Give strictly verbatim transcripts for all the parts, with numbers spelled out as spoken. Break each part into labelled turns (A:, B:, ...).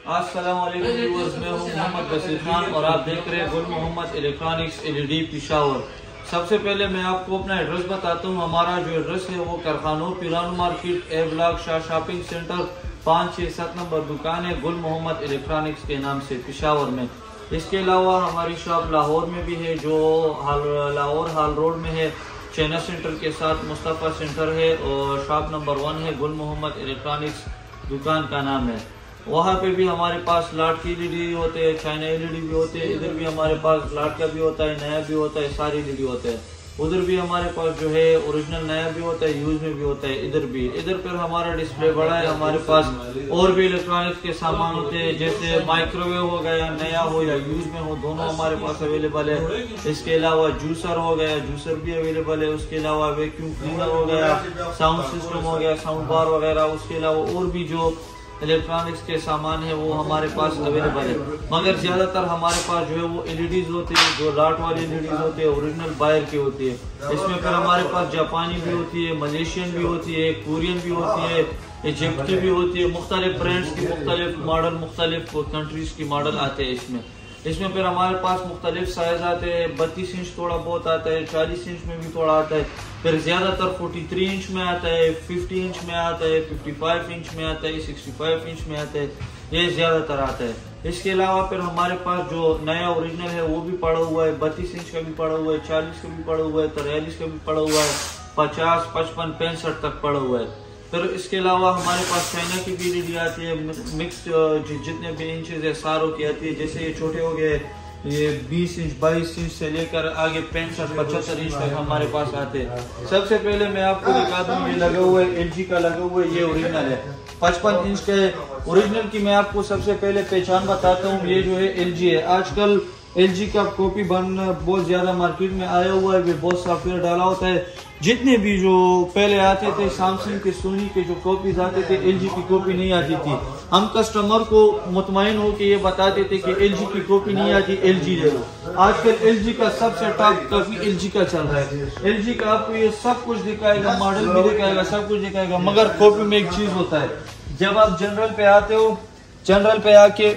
A: अस्सलाम वालेकुम व्यूअर्स, मैं हूं मोहम्मद बशीर खान और आप देख रहे हैं गुल मोहम्मद इलेक्ट्रॉनिक्स एलईडी पिशावर। सबसे पहले मैं आपको अपना एड्रेस बताता हूं। हमारा जो एड्रेस है वो कारखानों Piran market A block Shah shopping centre पाँच छः सात नंबर दुकान है गुल मोहम्मद इलेक्ट्रॉनिक्स के नाम से पिशावर में। इसके अलावा हमारी शॉप लाहौर में भी है जो हाल लाहौर हाल रोड में है, चाइना सेंटर के साथ मुस्तफ़ा सेंटर है और शॉप नंबर वन है गुल मोहम्मद इलेक्ट्रॉनिक्स दुकान का नाम है। वहाँ पे भी हमारे पास लाट की एलईडी होते हैं, चाइना एलईडी भी होते हैं। इधर भी हमारे पास लाट का भी होता है, नया भी होता है, सारी एलईडी होते हैं। उधर भी हमारे पास जो है ओरिजिनल नया भी होता है, यूज में भी होता है। इधर भी इधर पर हमारा डिस्प्ले बड़ा है। हमारे पास और भी इलेक्ट्रॉनिक्स के सामान होते हैं, जैसे माइक्रोवेव हो गया, नया हो या यूज में हो, दोनों हमारे पास अवेलेबल है। इसके अलावा जूसर हो गया, जूसर भी अवेलेबल है। उसके अलावा वैक्यूम क्लीनर हो गया, साउंड सिस्टम हो गया, साउंड बार वगैरह। उसके अलावा और भी जो इलेक्ट्रॉनिक्स के सामान है वो हमारे पास अवेलेबल है, मगर ज्यादातर हमारे पास जो है वो एलईडीज होती है, जो लाट वाली एलईडीज होती है, ओरिजिनल बायर की होती है। इसमें फिर हमारे पास जापानी भी होती है, मलेशियन भी होती है, कोरियन भी होती है, इजिप्ट की भी होती है। मुख्तलिफ ब्रांड्स की मुख्तलिफ मॉडल, मुख्तलिफ कंट्रीज की मॉडल आते हैं इसमें। इसमें फिर हमारे पास मुख्तलिफ साइज आते हैं। बत्तीस इंच थोड़ा बहुत आता है, चालीस इंच में भी थोड़ा आता है, फिर ज्यादातर तैंतालीस इंच में आता है, पचास इंच में आता है, पचपन इंच में आता है, पैंसठ इंच में आता है, ये ज्यादातर आता है। इसके अलावा फिर हमारे पास जो नया ओरिजिनल है वो भी पड़ा हुआ है, बत्तीस इंच का भी पड़ा हुआ है, चालीस का भी पड़ा हुआ है, तिरालीस का भी पड़ा हुआ है, पचास पचपन पैंसठ तक पड़ा हुआ है। फिर इसके अलावा हमारे पास चाइना की भी एलईडी आती है, मिक्स्ड जितने भी इंचेस है सारों की आती है। जैसे ये छोटे हो गए, ये बीस इंच बाईस इंच से लेकर आगे पैंसठ पचहत्तर इंच तक हमारे पास आते हैं। सबसे पहले मैं आपको दिखा दूं, ये लगा हुआ है एलजी का लगा हुआ है, ये ओरिजिनल है, पचपन इंच का है। ओरिजिनल की मैं आपको सबसे पहले पहचान बताता हूँ। ये जो है एलजी है। आजकल एलजी का कॉपी बन बहुत ज्यादा मार्केट में आया हुआ है, भी बहुत सॉफ्टवेयर डाला होता है। जितने भी जो पहले आते थे सैमसंग के, सोनी के जो कॉपीज आते थे, एलजी की कॉपी नहीं आती थी। हम कस्टमर को मुतमईन हो के ये बताते थे कि एलजी की कॉपी नहीं आती, एलजी ले लो। आजकल एलजी का सबसे टॉप कॉपी एलजी का चल रहा है। एलजी का आपको ये सब कुछ दिखाएगा, मॉडल भी दिखाएगा, सब कुछ दिखाएगा, मगर कॉपी में एक चीज होता है, जब आप जनरल पे आते हो, जनरल पे आके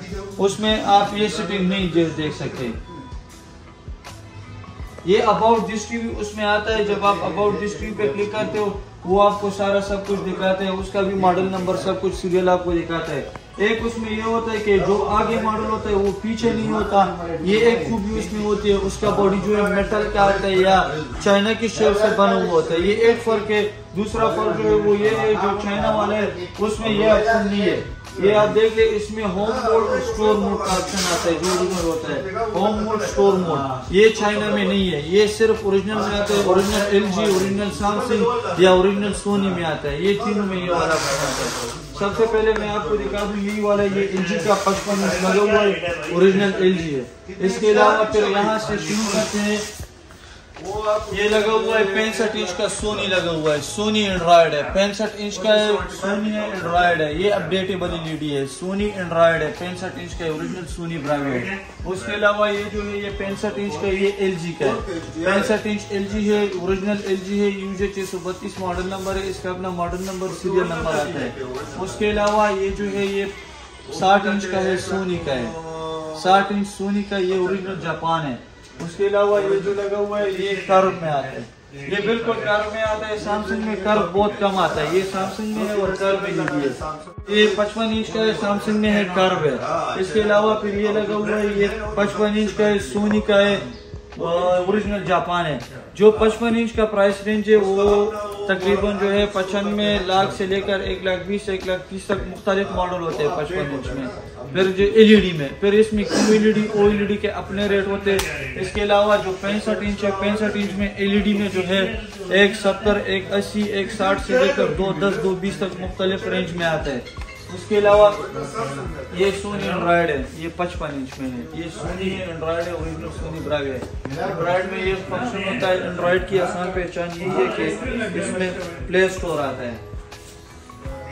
A: उसमें आप ये सेटिंग नहीं देख सकते। ये अबाउट दिस टीवी उसमें आता है। जब आप अबाउट दिस टीवी पे क्लिक करते हो वो आपको सारा सब कुछ दिखाते हैं, उसका भी मॉडल नंबर सब कुछ सीरियल आपको दिखाता है। एक उसमें ये होता है कि जो आगे मॉडल होता है वो पीछे नहीं होता, ये एक खूबी उसमें होती है। उसका बॉडी जो है मेटल का आता है या चाइना की शेप से बना हुआ होता है, ये एक फर्क है। दूसरा फर्क जो है वो ये है, जो चाइना वाला है उसमें ये ऑप्शन नहीं है। ये आप देख ले, इसमें होम मोड और स्टोर मोड का ऑप्शन आता है, जो ओरिजिनल होता है होम मोड स्टोर मोड, ये चाइना में नहीं है। ये सिर्फ ओरिजिनल में आता है, ओरिजिनल एलजी, ओरिजिनल सैमसंग या ओरिजिनल सोनी में आता है। ये तीनों में ये वाला ऑप्शन आता है। सबसे पहले मैं आपको दिखा दूं, यही वाला ये एलजी का पचपन इंच लगा हुआ है, ओरिजिनल एलजी है। इसके अलावा फिर यहाँ से शुरू करते हैं, ये लगा हुआ है पैंसठ इंच का सोनी लगा हुआ है, सोनी एंड्रॉइड है, पैंसठ इंच का है, सोनी एंड्रॉइड है। ये अपडेटेबल एलईडी है, सोनी एंड्रॉइड है, पैंसठ इंच का ओरिजिनल सोनी ब्रांड है। उसके अलावा ये जो है ये पैंसठ इंच का, ये एलजी का है, पैंसठ इंच एलजी है, ओरिजिनल एलजी है, यूजे छह सौ बत्तीस मॉडल नंबर है, इसका अपना मॉडल नंबर सीरियल नंबर आता है। उसके अलावा ये जो है ये साठ इंच का है, सोनी का है, साठ इंच सोनी का, ये ओरिजिनल जापान है। उसके अलावा ये जो लगा हुआ है ये कर्व में आता है, ये बिल्कुल कर्व में आता है। सैमसंग में कर्व बहुत कम आता है, ये सैमसंग में है और कर्व में ही है। ये पचपन इंच का है, सैमसंग में है, कर्व है। इसके अलावा फिर ये लगा हुआ है, ये पचपन इंच का है, सोनी का है, ओरिजिनल जापान है। जो पचपन इंच का प्राइस रेंज है वो तकरीबन जो है पचानवे लाख से लेकर एक लाख बीस एक लाख तीस तक मुख्तलिफ मॉडल होते हैं पचपन इंच में। फिर जो एलईडी में, फिर इसमें क्यू एलईडी ओ एलईडी के अपने रेट होते हैं। इसके अलावा जो पैंसठ इंच है, पैंसठ इंच में एलईडी में जो है एक सत्तर, एक अस्सी, एक साठ से लेकर दो दस दो बीस तक मुख्तलिफ रेंज में आता है। उसके अलावा ये सोनी एंड्रॉइड है, ये पचपन इंच में है, ये सोनी है, एंड्रॉइड है, ओरिजिनल सोनी ब्रांड है। एंड्रॉइड में ये फंक्शन होता है, एंड्रॉइड की आसान पहचान यही है कि इसमें प्ले स्टोर आता है।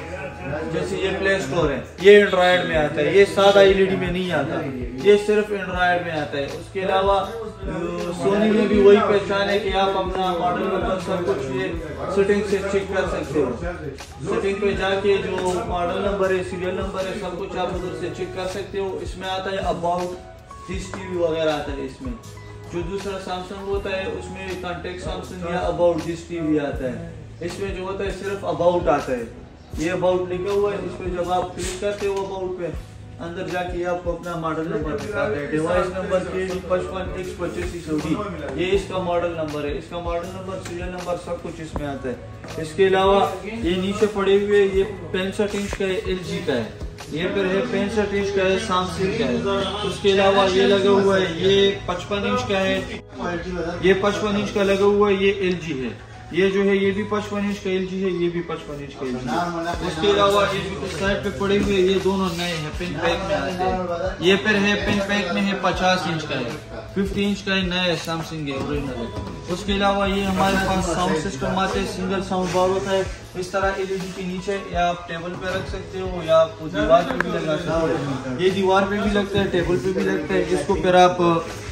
A: जैसे ये प्ले स्टोर है, ये एंड्रॉयड में आता है, ये सादा एलईडी में नहीं आता, ये सिर्फ एंड्रॉयड में आता है। उसके अलावा सोनी में भी वही पहचान है कि आप अपना मॉडल नंबर सब कुछ ये सेटिंग से चेक कर सकते हो। सेटिंग पे जाके जो मॉडल नंबर है, सीरियल नंबर है, सब कुछ आप उधर से चेक कर सकते हो। इसमें आता है अबाउट दिस टीवी वगैरह आता है। इसमें जो दूसरा सैमसंग होता है उसमें कॉन्टेक्ट सैमसंग या अबाउट दिस टीवी आता है। इसमें जो होता है सिर्फ अबाउट आता है, ये अबाउट लिखा हुआ है। इस पे जब आप क्लिक करते हो अबाउट पे, अंदर जाके आपको अपना मॉडल नंबर दिखाता है। डिवाइस नंबर के पचपन एक्स पचासी सौ डी, ये इसका मॉडल नंबर है। इसका मॉडल नंबर, सीरियल नंबर सब कुछ इसमें आता है। इसके अलावा ये नीचे पड़े हुए ये पैंसठ इंच का है, एल जी का है। ये फिर है पैंसठ इंच का है, सैमसंग का है। उसके अलावा ये लगा हुआ है, ये पचपन इंच का है, ये पचपन इंच का लगा हुआ है, ये एल जी है। ये जो है ये भी पचपन इंच का एल जी है, ये भी पचपन इंच का एल जी है। उसके अलावा ये इस साइड पे पड़े हुए ये दोनों नए हैं, पिन पैक में आते हैं। ये फिर है पिन पैक में है, पचास इंच का है, पचास इंच का है, नया है, सैमसंग है, ओरिजिनल है। उसके अलावा ये हमारे पास साउंड सिस्टम आते हैं, सिंगल साउंड बार होता है इस तरह एलईडी के नीचे, या आप टेबल पे रख सकते हो या आप दीवार पे भी लगा सकते हो। ये दीवार पे भी लगता है, टेबल पे भी लगता है। इसको फिर आप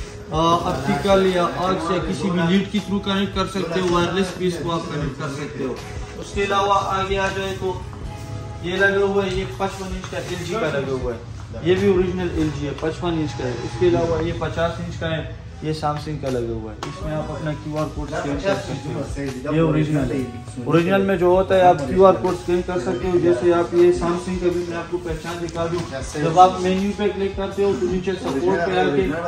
A: ऑप्टिकल या आग से किसी भी लीड के थ्रू कनेक्ट कर सकते हो, वायरलेस भी इसको आप कनेक्ट कर सकते हो। उसके अलावा आगे आ जाए तो ये लगा हुआ है, ये पचपन इंच का एल जी का लगा हुआ है, ये भी ओरिजिनल एल जी है, पचपन इंच का है। इसके अलावा ये पचास इंच का है, ये सैमसंग का लगा हुआ है। इसमें आप अपना क्यू आर कोड स्कैन कर सकते हो, ये ओरिजिनल है। ओरिजिनल में जो होता है आप क्यू आर कोड स्कैन कर सकते हो। जैसे आप ये सैमसंग का भी मैं आपको पहचान दिखा दूं, जब आप मेन्यू पे क्लिक करते हो तो नीचे सपोर्ट पे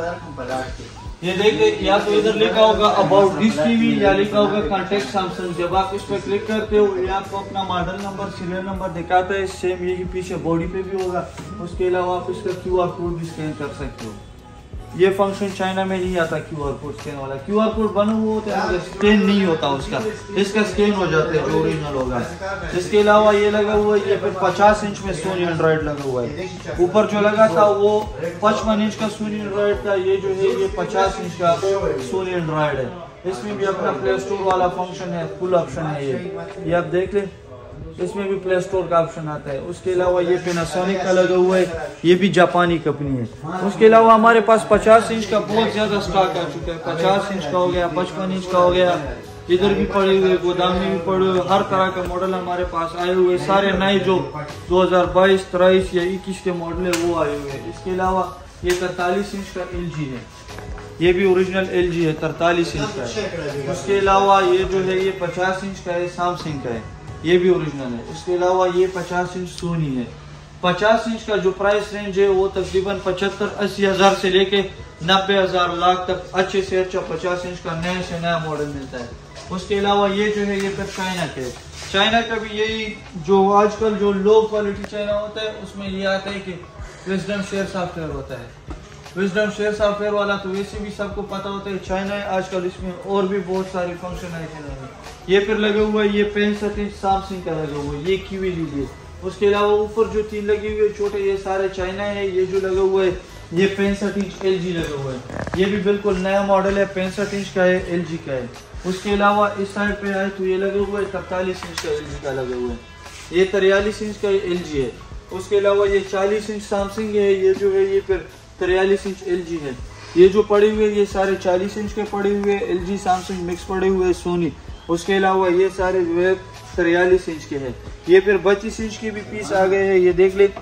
A: आके ये देखिए, या तो इधर लिखा होगा अबाउट दिस टीवी या लिखा होगा कॉन्टेक्ट सैमसंग। जब आप इस पर क्लिक करते हो ये आपको अपना मॉडल नंबर, सीरियल नंबर दिखाता है। सेम यही पीछे बॉडी पे भी होगा। उसके अलावा आप इसका क्यू आर कोड भी स्कैन कर सकते हो। ये फंक्शन चाइना में नहीं आता क्यू आर कोड स्कैन वाला। क्यू आर कोड बना हुआ होता है, स्कैन नहीं होता उसका, इसका स्कैन हो जाता है जो ओरिजिनल होगा। इसके अलावा ये लगा हुआ है, ये फिर पचास इंच में सोनी एंड्रॉइड लगा हुआ है। ऊपर जो लगा था वो पचपन इंच का सोनी एंड्रॉइड था, ये जो है ये पचास इंच का सोनी एंड्रॉइड है। इसमें भी अपना प्ले स्टोर वाला फंक्शन है, फुल ऑप्शन है ये ये आप देख लें, इसमें भी प्ले स्टोर का ऑप्शन आता है। उसके अलावा ये पेनासोनिक का लगा हुआ है, ये भी जापानी कंपनी है। उसके अलावा हमारे पास पचास इंच का बहुत ज्यादा स्टॉक आ चुका है। पचास इंच का हो गया, पचपन इंच का हो गया, इधर भी पड़े हुए, गोदाम में भी पड़े हुए, हर तरह का मॉडल हमारे पास आए हुए। सारे नए जो दो हजार बाईस तेईस या इक्कीस के मॉडल है वो आए हुए हैं। इसके अलावा ये तैतालीस इंच का एल जी है, ये भी ओरिजिनल एल जी है, तैतालीस इंच का है। उसके अलावा ये जो है ये पचास इंच का है, सैमसंग का है, ये भी ओरिजिनल है। उसके अलावा ये पचास इंच सोनी है। पचास इंच का जो प्राइस रेंज है वो तकरीबन पचहत्तर अस्सी हजार से लेके नब्बे हजार लाख तक अच्छे से अच्छा पचास इंच का नया से नया मॉडल मिलता है। उसके अलावा ये जो है ये फिर चाइना के, चाइना का भी यही जो आजकल जो लो क्वालिटी चाइना होता है उसमें ये आता है कि विजडम शेयर सॉफ्टवेयर होता है। विजडम शेयर सॉफ्टवेयर वाला तो वैसे भी सबको पता होता है, चाइना है आजकल, इसमें और भी बहुत सारी फंक्शन है चाइना में। ये फिर लगा हुआ है, ये पैंसठ इंच सैमसंग का लगा हुआ है, ये क्यू एल ई डी। उसके अलावा ऊपर जो तीन लगे हुए छोटे ये सारे चाइना है। ये जो लगा हुआ है ये पैंसठ इंच एल जी लगा हुआ है, ये भी बिल्कुल नया मॉडल है, पैंसठ इंच का है, एल जी का है। उसके अलावा इस साइड पे आए तो ये लगा हुआ है तैतालीस इंच का एल जी का लगा हुआ है, ये तिरयालीस इंच का एल जी है। उसके अलावा ये चालीस इंच सैमसंग है, ये जो है ये फिर तिरयालीस इंच एल जी है। ये जो पड़े हुए ये सारे चालीस इंच के पड़े हुए, एल जी सैमसंग मिक्स पड़े हुए, सोनी। उसके अलावा ये सारे जो है तिरयालीस इंच के हैं। ये फिर बत्तीस इंच के भी पीस आ गए हैं, ये देख ले,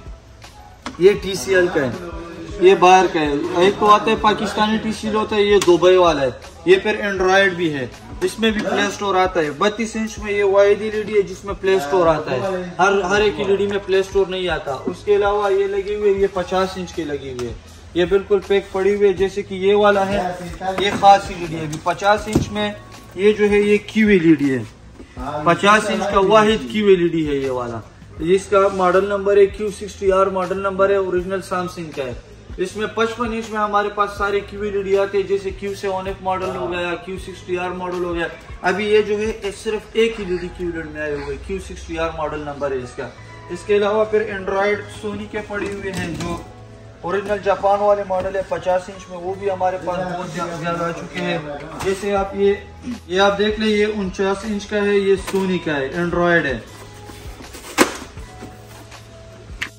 A: ये टी सी एल का है, ये बाहर का है। एक तो आता है पाकिस्तानी टी सी एल होता है, ये दुबई वाला है। ये फिर एंड्रॉयड भी है, इसमें भी प्ले स्टोर आता है। बत्तीस इंच में ये वाइड एलईडी है जिसमें प्ले स्टोर आता है, हर हर एक एलईडी में प्ले स्टोर नहीं आता। उसके अलावा ये लगे हुए ये पचास इंच के लगे हुए, ये बिल्कुल पैक पड़ी हुई है। जैसे कि ये वाला है, ये खास एलईडी है, पचास इंच में ये जो है ये क्यू एलईडी है, पचास इंच का वाहिद क्यू एलईडी है ये वाला। इसका मॉडल नंबर है Q sixty R model number है, ओरिजिनल सैमसंग का है। इसमें पचपन इंच में हमारे पास सारे क्यू एलईडी आते हैं, जैसे क्यू सेवन एफ मॉडल हो गया, क्यू सिक्सटी आर मॉडल हो गया। अभी ये जो है सिर्फ एक एलईडी क्यू एलईडी में आए हुए, Q sixty R model number है इसका। इसके अलावा फिर एंड्रॉइड सोनी के पड़े हुए हैं जो ओरिजिनल जापान वाले मॉडल है पचास इंच में, वो भी हमारे पास बहुत ज्यादा आ चुके हैं। जैसे आप ये ये आप देख ले, ये उनचास इंच का है, ये सोनी का है, एंड्रॉयड है।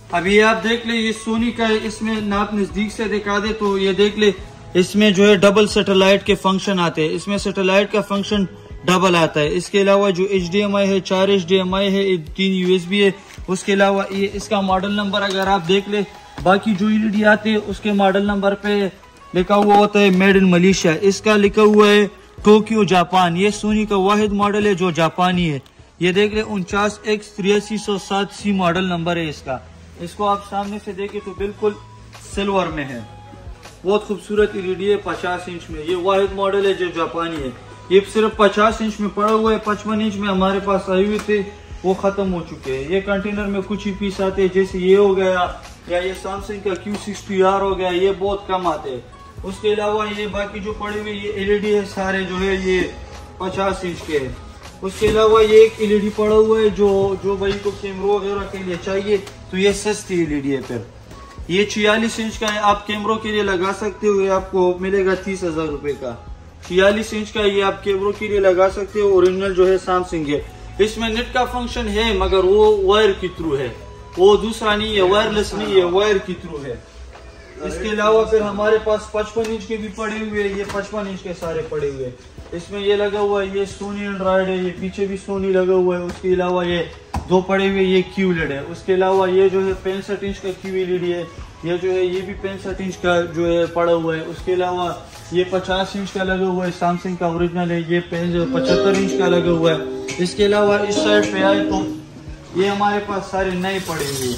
A: अभी आप देख ले ये सोनी का है, इसमें ना आप नजदीक से दिखा दे तो ये देख ले इसमें जो है डबल सैटेलाइट के फंक्शन आते हैं। इसमें सैटेलाइट का फंक्शन डबल आता है। इसके अलावा जो एच डी एम आई है, चार एच डी एम आई है, तीन यू एस बी है। उसके अलावा ये इसका मॉडल नंबर अगर आप देख ले, बाकी जो एलईडी आते हैं उसके मॉडल नंबर पे लिखा हुआ होता है मेड इन मलेशिया। इसका लिखा हुआ है टोक्यो जापान। ये सोनी का वाहिद मॉडल है जो जापानी है। ये देख ले उनचास एक्स तिरासी सौ सात सी मॉडल नंबर है इसका। इसको आप सामने से देखें तो बिल्कुल सिल्वर में है, बहुत खूबसूरत एलईडी है पचास इंच में। ये वाहिद मॉडल है जो जापानी है। ये सिर्फ पचास इंच में पड़ा हुआ है, पचपन इंच में हमारे पास आए हुए थे, वो खत्म हो चुके हैं। ये कंटेनर में कुछ ही पीस आते हैं, जैसे ये हो गया या ये सैमसंग का क्यू सिक्सटी आर हो गया, ये बहुत कम आते हैं। उसके अलावा ये बाकी जो पड़े हुए ये एलईडी है सारे जो है ये पचास इंच के है। उसके अलावा ये एक एलईडी पड़ा हुआ है जो जो भाई को कैमरों वगैरह के लिए चाहिए तो ये सस्ती एलईडी है। फिर ये छियालीस इंच का है, आप कैमरों के लिए लगा सकते हो। ये आपको मिलेगा तीस हजार रुपए का। छियालीस इंच का ये आप कैमरों के लिए लगा सकते हो। ओरिजिनल जो है सैमसंग है। इसमें नेट का फंक्शन है मगर वो वायर के थ्रू है, वो दूसरा नहीं है, वायरलेस नहीं है, वायर के थ्रू है। इसके अलावा फिर हमारे पास पचपन इंच के भी पड़े हुए, ये पचपन इंच के सारे पड़े हुए। इसमें ये लगा हुआ है, ये सोनी एंड्रॉइड है, ये पीछे भी सोनी लगा हुआ है। उसके अलावा ये दो पड़े हुए ये क्यू एल ई डी है। उसके अलावा ये जो है पैंसठ इंच का क्यू एल ई डी है। ये जो है ये भी पैंसठ इंच का जो है पड़ा हुआ है। उसके अलावा ये पचास इंच का लगा हुआ है, सैमसंग का ओरिजिनल है। ये पचहत्तर इंच का लगा हुआ है। इसके अलावा इस साइड पे आए तो ये हमारे पास सारे नए पड़े हुए।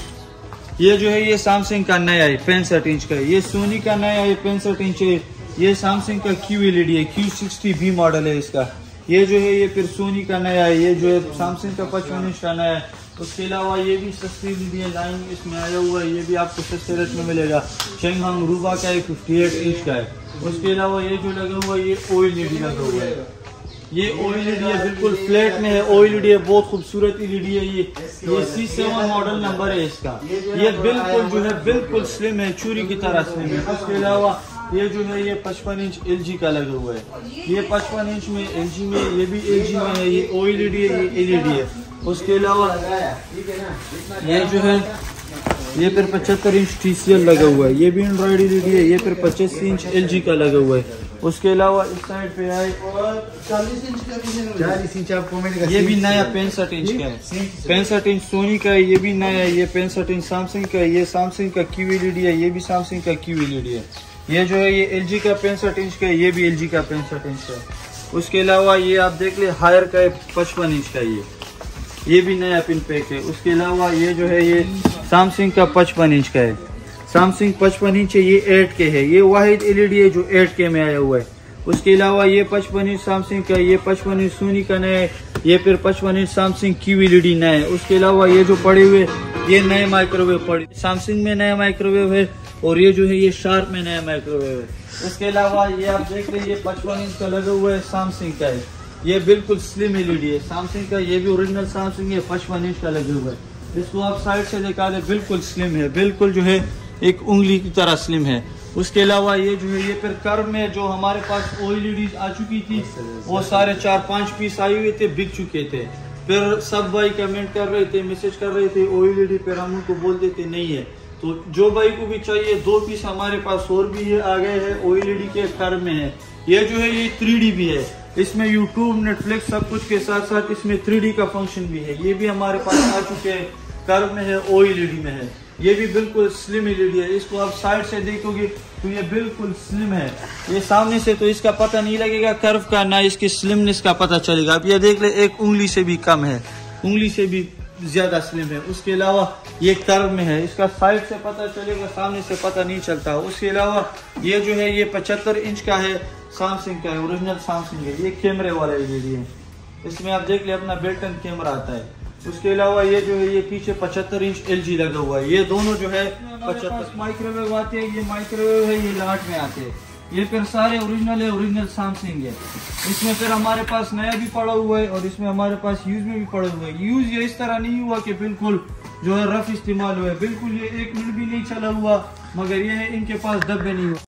A: ये जो है ये सैमसंग का नया है पैंसठ इंच का। ये सोनी का नया है पैंसठ इंच है। ये सैमसंग का क्यू एल ई डी है, क्यू सिक्सटी बी मॉडल है इसका। ये जो है ये फिर सोनी का नया है। ये जो है सैमसंग का पचपन इंच का नया है। उसके अलावा ये भी सस्ती एलईडी है, लाइन इसमें आया हुआ है। ये भी आपको सस्ते रेट में मिलेगा। शेंगहांग रूबा का है, फिफ्टी एट इंच का है। उसके अलावा ये जो लगा हुआ है ये ओ एल ई डी लगा हुआ है। ये ओ एल ई डी है, बिल्कुल फ्लैट में है। ओ एल ई डी है, बहुत खूबसूरत एल ई डी है। ये ये सी सेवन मॉडल नंबर है इसका। ये बिल्कुल जो है बिल्कुल स्लिम है, चूरी की तरह स्लिम है। उसके अलावा ये जो है ये पचपन इंच एल जी का लगा हुआ है। ये पचपन इंच में एल जी में, ये भी एल जी में है। ये ओ एल ई डी है, ये एल ई डी है। उसके अलावा ये जो है ये फिर पचहत्तर इंच टी सी एल लगा हुआ है। ये भी एंड्रॉइड एल ई डी है। ये फिर पच्चीस इंच एल जी का लगा हुआ है। उसके अलावा इस साइड पे आए चालीस इंच का चालीस इंच आपको मिलेगा। ये भी नया पैंसठ इंच का है, पैंसठ इंच सोनी का है। ये भी नया है, ये पैंसठ इंच सैमसंग का है। ये सैमसंग का क्यू एल ई डी है, ये भी सैमसंग का क्यू एल ई डी है। ये जो है ये एल जी का पैंसठ इंच का है, ये भी एल जी का पैंसठ इंच का है। उसके अलावा ये आप देख ले हायर का है पचपन इंच का, ये ये भी नया पिन पैक है। उसके अलावा ये जो है ये सैमसंग का पचपन इंच का है। सैमसंग पचपन इंच है, ये एट के है। ये वाहिद एलईडी है जो एट के में आया हुआ है। उसके अलावा ये पचपन इंच सैमसंग का, ये पचपन इंच सोनी का नया है। ये फिर पचपन inch Samsung Q L E D नया है। उसके अलावा ये जो पड़े हुए ये नए माइक्रोवेव पड़े, सैमसंग में नया माइक्रोवेव है और ये जो है ये शार्प में नया माइक्रोवेव है। उसके अलावा ये आप देख रहे हैं ये पचपन इंच का लगा हुआ है, सैमसंग का है। ये बिल्कुल स्लिम एलईडी है सैमसंग का। ये भी ओरिजिनल सैमसंग है, पचपन इंच का लगा हुआ है। इसको आप साइड से दिखा दे, बिल्कुल स्लिम है, बिल्कुल जो है एक उंगली की तरह स्लिम है। उसके अलावा ये जो है ये फिर कर्व में जो हमारे पास ओ एल ई डी आ चुकी थी वो सारे चार पांच पीस आए हुए थे, बिक चुके थे। फिर सब भाई कमेंट कर रहे थे, मैसेज कर रहे थे ओ एल ई डी पर, हम उनको बोलते थे नहीं है। तो जो भाई को भी चाहिए दो पीस हमारे पास और भी है, आ गए हैं, ओ एल ई डी के कर्व में है। ये जो है ये थ्री डी भी है, इसमें यूट्यूब नेटफ्लिक्स सब कुछ के साथ साथ इसमें थ्री डी का फंक्शन भी है। ये भी हमारे पास आ चुके हैं, कर्व में है, ओ एल ई डी में है। ये भी बिल्कुल स्लिम एल ई डी है। इसको आप साइड से देखोगे तो ये बिल्कुल स्लिम है। ये सामने से तो इसका पता नहीं लगेगा कर्व का, ना इसकी स्लिमनेस का पता चलेगा। अब ये देख ले एक उंगली से भी कम है, उंगली से भी ज्यादा स्लिम है। उसके अलावा ये कर्व में है, इसका साइड से पता चलेगा, सामने से पता नहीं चलता। उसके अलावा ये जो है ये पचहत्तर इंच का है, सैमसंग का है, ओरिजिनल सैमसंग है। ये कैमरे वाला एल ई डी है, इसमें आप देख ले अपना बिल्ट-इन कैमरा आता है। उसके अलावा ये जो है ये पीछे पचहत्तर इंच एल जी लगा हुआ है। ये दोनों जो है पचहत्तर माइक्रोवेव आते हैं, ये माइक्रोवेव है, ये लाट में आते हैं। ये फिर सारे ओरिजिनल है, ओरिजिनल सैमसंग है। इसमें फिर हमारे पास नया भी पड़ा हुआ है और इसमें हमारे पास यूज में भी पड़ा हुआ है। यूज ये इस तरह नहीं हुआ कि बिल्कुल जो है रफ इस्तेमाल हुआ है, बिल्कुल ये एक मिनट भी नहीं चला हुआ, मगर ये है इनके पास डब्बे नहीं हुआ।